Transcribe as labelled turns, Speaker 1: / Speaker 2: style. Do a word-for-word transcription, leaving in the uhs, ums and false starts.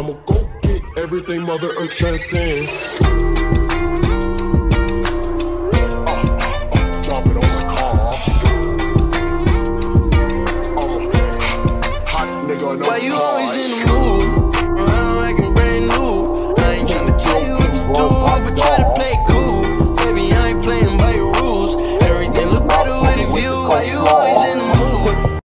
Speaker 1: I'ma go get everything Mother Earth transcends. Uh, uh, uh, drop it on the car. Uh, hot nigga, no
Speaker 2: Why you
Speaker 1: car.
Speaker 2: always in the mood? Around like I'm brand new. I ain't tryna tell you what to do, but try to play